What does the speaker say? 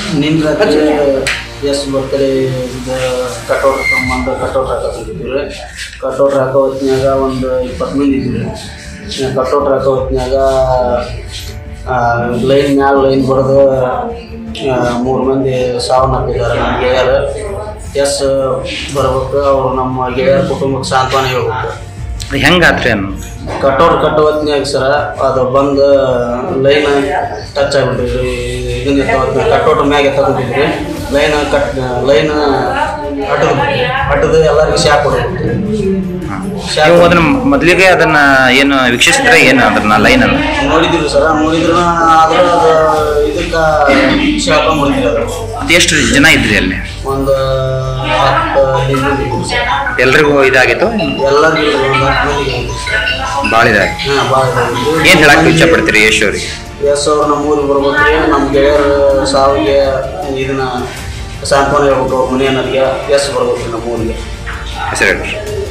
ನಿನ್ನ ರಾತ್ರಿ ಎಸ್ ಬರ್ತಾರೆ ಕಟೌಟ್ ತೊಗೊಂಬಂದು ಕಟೌಟ್ ಹಾಕೋತಿದ್ವಿ ರೀ. ಕಟೌಟ್ ಹಾಕೋ ಹೊತ್ತಿನಾಗ ಒಂದು 20 ಮಂದಿ ಇದ್ವಿ ರೀ. ಕಟೌಟ್ ಹಾಕೋ ಹೊತ್ತಿನಾಗ ಲೈನ್ ಮ್ಯಾಲ ಲೈನ್ ಬಡ್ದು 3 ಮಂದಿ ಸಾವನ್ನಪ್ಪಿದ್ದಾರೆ. ನಮ್ಮ ಗೆಳೆಯರು ಎಸ್ ಬರ್ಬೇಕು, ಅವರು ನಮ್ಮ ಗೆಳೆಯರ ಕುಟುಂಬಕ್ಕೆ ಸಾಂತ್ವನ ಹೇಳ್ಬೇಕು. ಹೆಂಗಾತ್ರಿ ಅನ್ನು ಕಟೌಟ್ ಕಟ್ಟೋ ಹೊತ್ತಿನಾಗ ಸರ ಅದು ಬಂದು ಲೈನ್ ಟಚ್ ಆಗಿಬಿಟ್ಟಿದ್ರಿ. ಇದನ್ನ ಕಟೌಟ್ ಮ್ಯಾಗೆ ತಗೊಂಡಿದ್ರಿ. ಲೈನ್ ಅಟ್ಟದು ಎಲ್ಲರಿಗೂ ಶಾಕ್ ಹೊಡೆದ್ಬಿಟ್ರಿ. ಅದನ್ನ ಮೊದಲಿಗೆ ಅದನ್ನ ಏನು ವೀಕ್ಷಿಸಿದ್ರೆ ಏನು ಅದನ್ನ ಲೈನ್ ಅನ್ನು ನೋಡಿದ್ರಿ ಸರ. ನೋಡಿದ್ರು ಆದ್ರೆ ಅದು ಇದಕ್ಕೆ ಶಾಕೊಂಡ್ಬಿಡ್ತೀರಿ. ಅದು ಎಷ್ಟು ಜನ ಇದ್ರಿ ಅಲ್ಲಿ? ಒಂದು 10-15 ಮಂದಿ ಇದ್ರಿ ಸರ್. ಎಲ್ರಿಗೂ ಇದಾಗಿತ್ತು? ಎಲ್ಲರಿಗೂ ಒಂದು 10 ಮಂದಿಗೆ ಭಾಳ ಇದಾಗಿ. ಹಾಂ, ಭಾಳ ಇದಾಗಿತ್ತು. ಏನು ಹೇಳಕ್ಕೆ ಇಷ್ಟಪಡ್ತೀರಿ ಯಶ್ ಅವ್ರಿಗೆ? ಯಶ್ ಅವ್ರು ನಮ್ಮ ಊರಿಗೆ ಬರ್ಬೇಕ್ರಿ. ನಮ್ಮ ಗೆಳೆಯರ ಸಾವಿಗೆ ಇದನ್ನ ಸಾಂತ್ವನ ಹೇಳ್ಬೇಕು. ಅವ್ರ ಮನೆಯವ್ರಿಗೆ ಯಶ್ ಬರ್ಬೇಕ್ರಿ ನಮ್ಮ ಊರಿಗೆ. ಹೆಸರು ಹೇಳ್ರಿ.